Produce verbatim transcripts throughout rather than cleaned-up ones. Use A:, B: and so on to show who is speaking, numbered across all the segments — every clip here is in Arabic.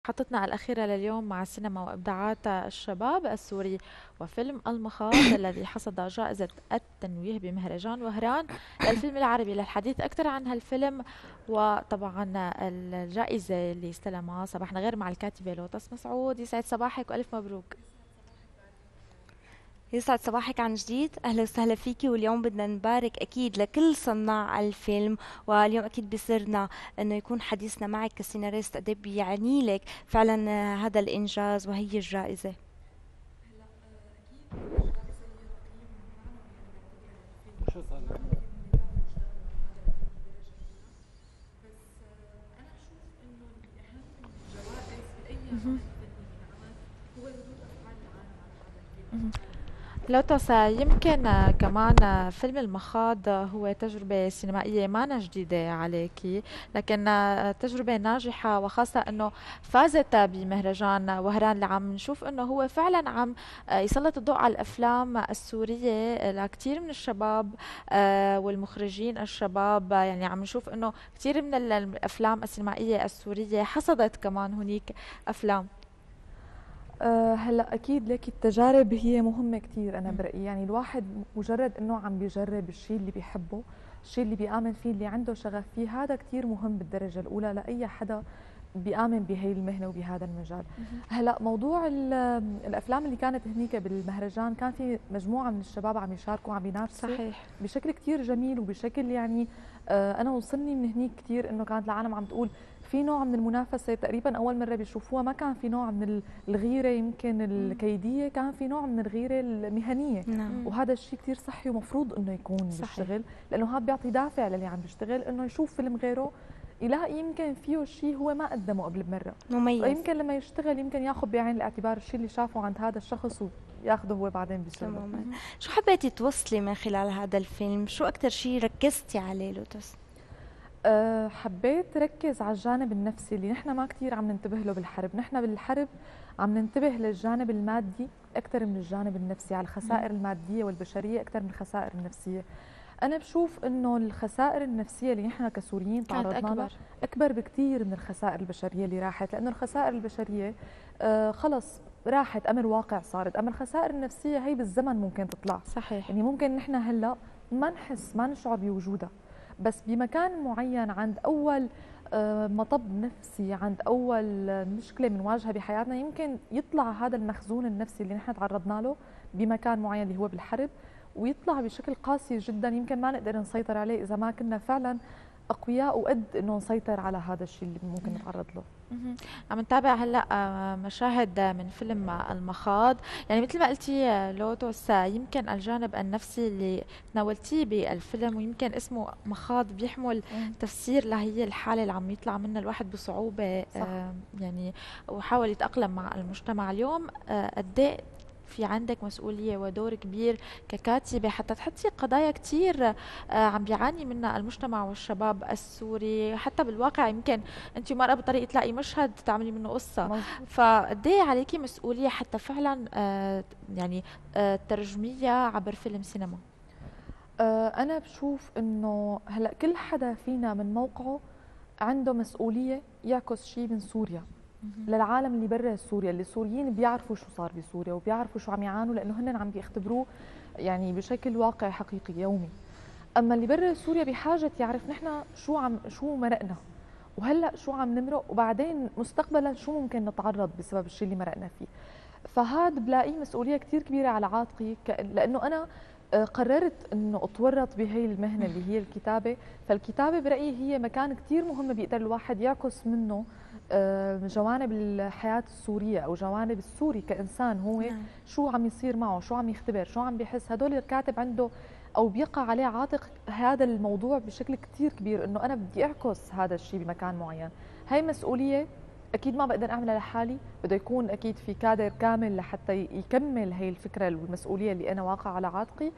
A: محطتنا الأخيرة لليوم مع السينما وإبداعات الشباب السوري وفيلم المخاض الذي حصد جائزة التنويه بمهرجان وهران للفيلم العربي. للحديث أكثر عن هالفيلم وطبعا الجائزة اللي استلمها صباحنا غير مع الكاتبة لوتس مسعود. يسعد صباحك وألف مبروك.
B: يسعد صباحك عن جديد، اهلا وسهلا فيكي. واليوم بدنا نبارك اكيد لكل صناع الفيلم، واليوم اكيد بيسرنا انه يكون حديثنا معك كسيناريست قد إيه بيعني لك فعلا هذا الانجاز وهي الجائزة.
C: شو صار لك؟
A: لوتس، يمكن آه، كمان آه، فيلم المخاض آه، هو تجربة سينمائية ما جديدة عليكي، لكن آه، تجربة ناجحة، وخاصة انه فازت آه، بمهرجان وهران اللي عم نشوف انه هو فعلا عم آه، يسلط الضوء على الافلام السورية آه، لكثير من الشباب آه، والمخرجين الشباب. آه، يعني عم نشوف انه كثير من ال- الافلام السينمائية السورية حصدت كمان هنيك افلام.
D: أه هلا اكيد لك التجارب هي مهمه كثير. انا
A: مم.
D: برايي يعني الواحد مجرد انه عم بيجرب الشيء اللي بيحبه، الشيء اللي بيآمن فيه، اللي عنده شغف فيه، هذا كثير مهم بالدرجه الاولى لاي حدا بيآمن بهي المهنه وبهذا المجال.
A: مهم.
D: هلا موضوع ال- الافلام اللي كانت هنيك بالمهرجان، كان في مجموعه من الشباب عم يشاركوا، عم ينافسوا
A: صحيح.
D: بشكل كثير جميل وبشكل يعني آه، انا وصلني من هنيك كثير انه كانت العالم عم تقول في نوع من المنافسه تقريبا اول مره بيشوفوها. ما كان في نوع من ال- الغيره يمكن
A: مم.
D: الكيديه، كان في نوع من الغيره المهنيه.
B: نعم.
A: مم.
D: وهذا الشيء كثير صحي ومفروض انه يكون
A: صحيح.
D: بالشغل، لانه هذا بيعطي دافع للي عم بيشتغل انه يشوف فيلم غيره يلاقي يمكن فيه شيء هو ما قدمه قبل بمره.
B: مميز.
D: فيمكن لما يشتغل يمكن ياخذ بعين الاعتبار الشيء اللي شافه عند هذا الشخص وياخذه هو بعدين بشغله.
B: تماما.
A: مهم.
B: شو حبيتي توصلي من خلال هذا الفيلم؟ شو اكثر شيء ركزتي عليه لوتس؟
D: أه حبيت ركز على الجانب النفسي اللي نحن ما كثير عم ننتبه له بالحرب. نحن بالحرب عم ننتبه للجانب المادي أكثر من الجانب النفسي، على
A: مم.
D: الخسائر المادية والبشرية أكثر من الخسائر النفسية. أنا بشوف إنه الخسائر النفسية اللي نحن كسوريين
A: كانت
D: تعرضنا لها
A: أكبر.
D: أكبر بكثير من الخسائر البشرية اللي راحت، لأنه الخسائر البشرية أه خلص راحت، أمر واقع صارت. أما الخسائر النفسية هي بالزمن ممكن تطلع،
A: صحيح.
D: يعني ممكن نحن هلا ما نحس، ما نشعر بوجودها، بس بمكان معين عند أول آه، مطب نفسي، عند أول آه، مشكلة بنواجهها بحياتنا، يمكن يطلع هذا المخزون النفسي اللي نحن تعرضنا له بمكان معين اللي هو بالحرب، ويطلع بشكل قاسي جدا. يمكن ما نقدر نسيطر عليه إذا ما كنا فعلا أقوياء وقد إنه نسيطر على هذا الشيء اللي ممكن نتعرض له.
A: مهم. عم نتابع هلا آه، مشاهد آه، من فيلم آه، المخاض. يعني مثل ما قلتي آه، لوتوس، آه، يمكن الجانب النفسي اللي تناولتيه بالفيلم، ويمكن اسمه مخاض بيحمل
D: مم.
A: تفسير لهي الحالة اللي عم يطلع منها الواحد بصعوبة.
D: صح.
A: آه، يعني وحاول يتأقلم مع المجتمع اليوم. آه، قد إيه في عندك مسؤولية ودور كبير ككاتبة حتى تحطي قضايا كتير آه، عم بيعاني منها المجتمع والشباب السوري حتى بالواقع. يمكن انت مرة بالطريق تلاقي مشهد تعملي منه قصة،
D: مظبوط.
A: فقد ايه عليكي مسؤولية حتى فعلا آه يعني آه ترجمية عبر فيلم سينما.
D: آه، أنا بشوف إنه هلا كل حدا فينا من موقعه عنده مسؤولية يعكس شيء من سوريا
A: مهم.
D: للعالم اللي برا سوريا، اللي السوريين بيعرفوا شو صار بسوريا وبيعرفوا شو عم يعانوا، لانه هن عم بيختبروه يعني بشكل واقعي حقيقي يومي. اما اللي برا سوريا بحاجه يعرف نحن شو عم شو مرقنا، وهلا شو عم نمرق، وبعدين مستقبلا شو ممكن نتعرض بسبب الشيء اللي مرقنا فيه. فهاد بلاقيه مسؤوليه كثير كبيره على عاتقي، ك- لانه انا آه، قررت انه اتورط بهي المهنه اللي هي الكتابه. فالكتابه برايي هي مكان كثير مهم بيقدر الواحد يعكس منه آه، جوانب الحياه السوريه او جوانب السوري كانسان. هو
B: نعم.
D: شو عم يصير معه، شو عم يختبر، شو عم بيحس. هدول الكاتب عنده او بيقع عليه عاتق هذا الموضوع بشكل كثير كبير، انه انا بدي اعكس هذا الشيء بمكان معين. هاي مسؤوليه اكيد ما بقدر اعملها لحالي، بده يكون اكيد في كادر كامل لحتى يكمل هي الفكره والمسؤوليه اللي انا واقعه على عاتقي.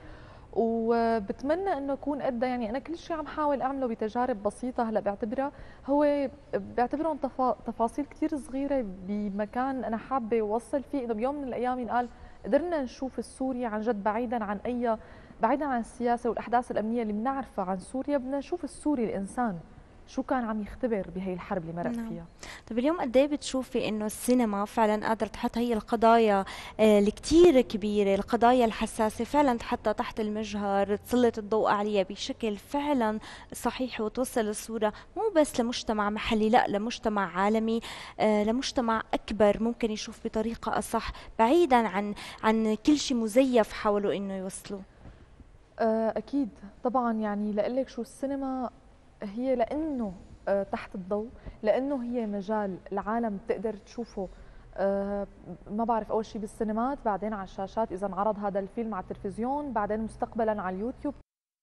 D: وبتمنى انه اكون قدها. يعني انا كل شيء عم حاول اعمله بتجارب بسيطه هلا بعتبرها، هو بعتبرهم تفا... تفاصيل كثير صغيره بمكان انا حابه اوصل فيه انه بيوم من الايام ينقال قدرنا نشوف السوري عن جد، بعيدا عن اي بعيدا عن السياسه والاحداث الامنيه اللي بنعرفها عن سوريا. بدنا نشوف السوري الانسان شو كان عم يختبر بهي الحرب اللي مرق
B: نعم.
D: فيها.
B: طيب اليوم قد ايه بتشوفي انه السينما فعلا قادره تحط هي القضايا آه، الكتير كبيره، القضايا الحساسه فعلا تحطها تحت المجهر، تسلط الضوء عليها بشكل فعلا صحيح، وتوصل الصوره مو بس لمجتمع محلي، لا لمجتمع عالمي، آه، لمجتمع اكبر ممكن يشوف بطريقه اصح، بعيدا عن عن كل شيء مزيف حاولوا انه يوصلوا.
D: آه، اكيد طبعا، يعني لقلك شو السينما هي لانه آه، تحت الضوء، لانه هي مجال العالم بتقدر تشوفه. أه ما بعرف، اول شيء بالسينمات، بعدين على الشاشات اذا انعرض هذا الفيلم على التلفزيون، بعدين مستقبلا على اليوتيوب.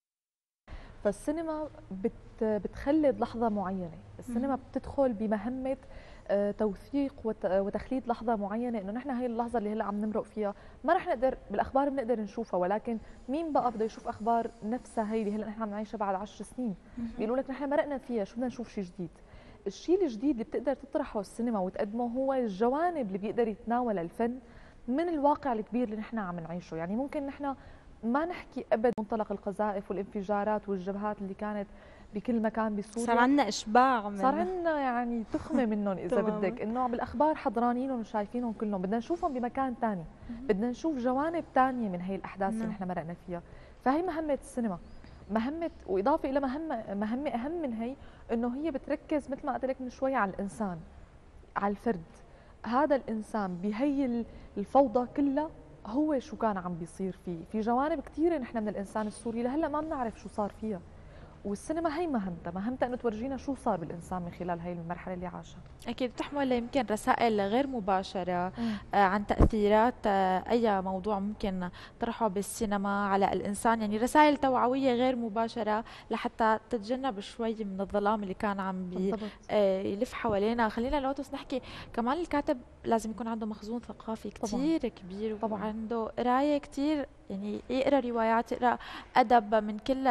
D: فالسينما بت بتخلد لحظه معينه، السينما بتدخل بمهمه أه توثيق وتخليد لحظه معينه، انه نحن هي اللحظه اللي هلا عم نمرق فيها ما رح نقدر بالاخبار بنقدر نشوفها، ولكن مين بقى بده يشوف اخبار نفسها هي اللي هلا نحن عم نعيشها بعد عشر سنين؟ بيقولوا لك نحن مرقنا فيها، شو بدنا نشوف شيء جديد. الشيء الجديد اللي بتقدر تطرحه السينما وتقدمه هو الجوانب اللي بيقدر يتناولها الفن من الواقع الكبير اللي نحن عم نعيشه. يعني ممكن نحن ما نحكي ابدا منطلق القذائف والانفجارات والجبهات اللي كانت بكل مكان بسوريا،
B: صار عندنا اشباع منها،
D: صار عندنا يعني تخمه منهم اذا بدك، انه بالاخبار حضرانينهم وشايفينهم كلهم، بدنا نشوفهم بمكان ثاني، بدنا نشوف جوانب ثانيه من هي الاحداث اللي نحن مرقنا فيها. فهي مهمه السينما، مهمه، واضافه الى مهمه مهمه اهم من هي، انه هي بتركز مثل ما قلت لك من شوي على الانسان، على الفرد. هذا الانسان بهي الفوضى كلها هو شو كان عم بيصير فيه، في جوانب كثيره نحن من الانسان السوري لهلا ما بنعرف شو صار فيها، والسينما هي مهمتها، مهمتها انه تورجينا شو صار بالانسان من خلال هي المرحله اللي عاشها.
A: أكيد بتحمل يمكن رسائل غير مباشرة آه عن تأثيرات آه أي موضوع ممكن طرحه بالسينما على الإنسان، يعني رسائل توعوية غير مباشرة لحتى تتجنب شوي من الظلام اللي كان عم بي آه يلف حوالينا. خلينا لوتس نحكي كمان الكاتب لازم يكون عنده مخزون ثقافي كتير طبعاً. كبير، وعنده قراية كتير، يعني يقرأ روايات، يقرأ أدب من كل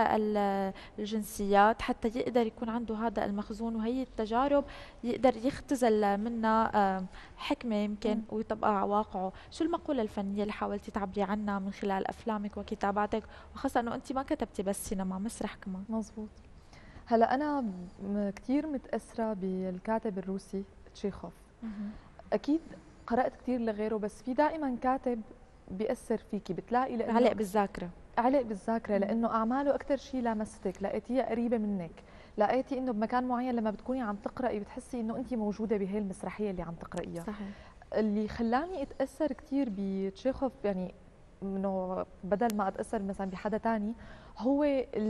A: الجنسيات حتى يقدر يكون عنده هذا المخزون وهي التجارب يقدر يختزل منها حكمة يمكن ويطبقها على واقعه. شو المقولة الفنية اللي حاولتي تعبري عنها من خلال أفلامك وكتاباتك، وخاصة أنه أنت ما كتبتي بس سينما، مسرح كمان؟
D: مزبوط. هلا أنا كتير متأثرة بالكاتب الروسي تشيخوف. أكيد قرأت كتير لغيره، بس في دائما كاتب بيأثر فيكي، بتلاقي لأنه
A: علق بالذاكرة،
D: علق بالذاكرة، لأنه أعماله أكثر شيء لامستك، لقيتيها قريبة منك، لقيتي إنه بمكان معين لما بتكوني عم تقرأي بتحسي إنه أنت موجودة بهي المسرحية اللي عم تقرأيها.
A: صحيح.
D: اللي خلاني أتأثر كتير بتشيخوف، يعني إنه بدل ما أتأثر مثلا بحدا تاني، هو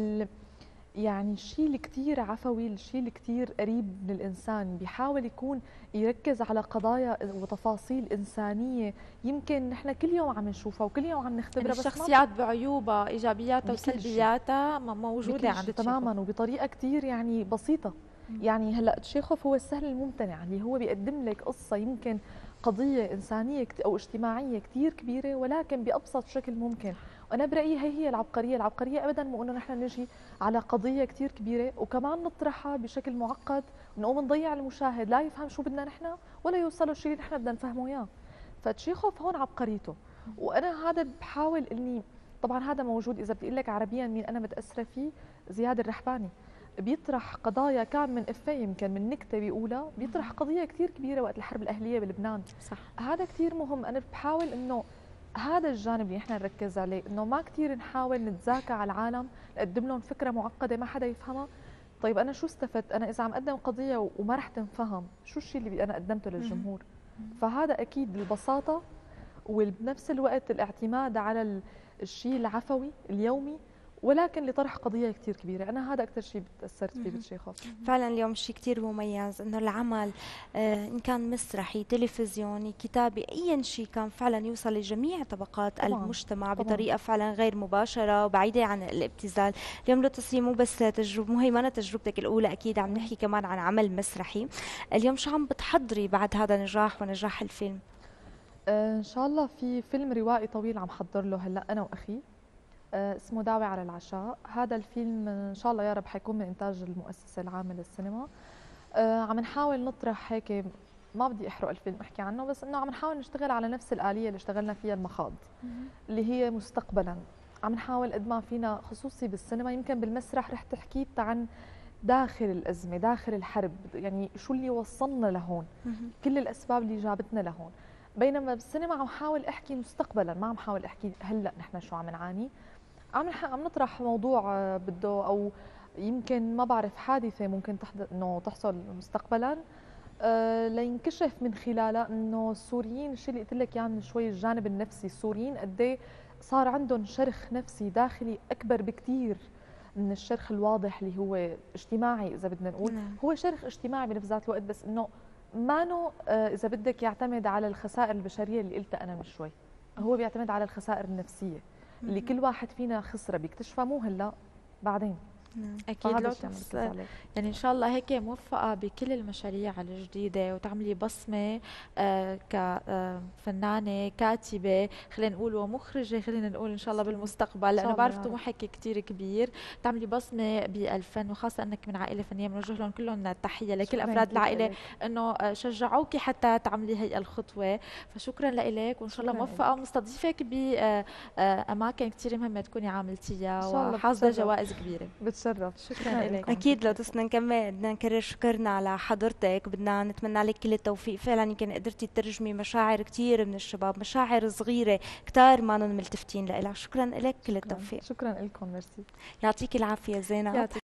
D: يعني الشيء اللي كتير عفوي، الشيء اللي كتير قريب من الإنسان، بيحاول يكون يركز على قضايا وتفاصيل إنسانية يمكن نحن كل يوم عم نشوفها وكل يوم عم نختبرها،
A: يعني
D: بس
A: الشخصيات بعيوبها إيجابياتها وسلبياتها موجودة عند
D: تماما وبطريقة كتير يعني بسيطة. م. يعني هلا تشيخوف هو السهل الممتنع، اللي هو بيقدم لك قصة يمكن قضية إنسانية أو اجتماعية كتير كبيرة ولكن بأبسط شكل ممكن. وأنا برأيي هي هي العبقرية، العبقرية أبدا مو إنه نحن نجي على قضية كتير كبيرة وكمان نطرحها بشكل معقد ونقوم نضيع المشاهد لا يفهم شو بدنا نحن ولا يوصلوا الشيء اللي نحن بدنا نفهمه إياه. فتشيخوف هون عبقريته، وأنا هذا بحاول إني، طبعا هذا موجود إذا بدي أقول لك عربيا مين أنا متأثرة فيه، زياد الرحباني. بيطرح قضايا كان من إفيه يمكن من نكتة بيقولها، بيطرح قضية كتير كبيرة وقت الحرب الأهلية بلبنان.
A: صح.
D: هذا كتير مهم. أنا بحاول إنه هذا الجانب اللي احنا نركز عليه، إنه ما كتير نحاول نتزاكى على العالم نقدم لهم فكرة معقدة ما حدا يفهمها. طيب أنا شو استفدت؟ أنا إذا عم أقدم قضية وما رح تنفهم، شو الشيء اللي أنا قدمته للجمهور؟ فهذا أكيد البساطة وبنفس الوقت الاعتماد على الشيء العفوي اليومي ولكن لطرح قضية كتير كبيرة. أنا هذا أكثر شيء تأثرت فيه بتشيخوف.
B: فعلا اليوم شيء كتير مميز إنه العمل آه إن كان مسرحي، تلفزيوني، كتابي، أي شيء كان فعلا يوصل لجميع طبقات طبعاً. المجتمع طبعاً. بطريقة فعلا غير مباشرة وبعيدة عن الابتذال. اليوم لوتس مو بس تجربة، مو هي ما تجربتك الأولى، أكيد عم نحكي كمان عن عمل مسرحي. اليوم شو عم بتحضري بعد هذا النجاح ونجاح الفيلم؟
D: آه إن شاء الله في فيلم روائي طويل عم حضر له هلأ أنا وأخي، آه اسمه دعوة على العشاء. هذا الفيلم إن شاء الله يا رب حيكون من إنتاج المؤسسة العامة للسينما. آه عم نحاول نطرح هيك، ما بدي أحرق الفيلم أحكي عنه، بس إنه عم نحاول نشتغل على نفس الآلية اللي اشتغلنا فيها المخاض اللي هي مستقبلا. عم نحاول قد ما فينا، خصوصي بالسينما، يمكن بالمسرح رح تحكي عن داخل الازمه، داخل الحرب، يعني شو اللي وصلنا لهون، كل الاسباب اللي جابتنا لهون. بينما بالسينما عم حاول احكي مستقبلا، ما عم حاول احكي هلا نحن شو عم نعاني. عم عم نطرح موضوع آه، بده، او يمكن ما بعرف حادثه ممكن تحدث انه تحصل مستقبلا، أه لينكشف من خلالها انه السوريين، الشيء اللي قلت لك اياه من شوي، الجانب النفسي، السوريين قد ايه صار عندهم شرخ نفسي داخلي اكبر بكثير من الشرخ الواضح اللي هو اجتماعي، اذا بدنا نقول
B: نعم.
D: هو شرخ اجتماعي بنفس ذات الوقت، بس انه مانو آه، اذا بدك يعتمد على الخسائر البشريه اللي قلتها انا من شوي، هو بيعتمد على الخسائر النفسيه اللي كل واحد فينا خسره بيكتشفها مو هلا، بعدين.
A: اكيد
D: فهذا
A: لو
D: الشيء عم
A: تحس
D: بركز عليه.
A: يعني ان شاء الله هيك موفقه بكل المشاريع الجديده وتعملي بصمه آه كفنانه كاتبه، خلينا نقول ومخرجه، خلينا نقول ان شاء الله بالمستقبل، لانه بعرف طموحك كثير كبير تعملي بصمه بالفن، وخاصه انك من عائله فنيه، بنوجه لهم كلهم التحيه لكل افراد العائله انه شجعوكي حتى تعملي هي الخطوه. فشكرا لك، وان شاء الله موفقه، ومستضيفك باماكن كثير مهمه تكوني عاملتيها وحاصده جوائز كبيره.
D: بتشرف.
A: شكرا لك.
B: اكيد لو تسنا نكمل، بدنا نكرر شكرنا على حضرتك، بدنا نتمنى لك كل التوفيق. فعلا يمكن قدرتي تترجمي مشاعر كثير من الشباب، مشاعر صغيره كثار ما ملتفتين لها. شكرا لك، كل التوفيق.
D: شكرا لكم، ميرسي.
B: يعطيك العافيه زينب.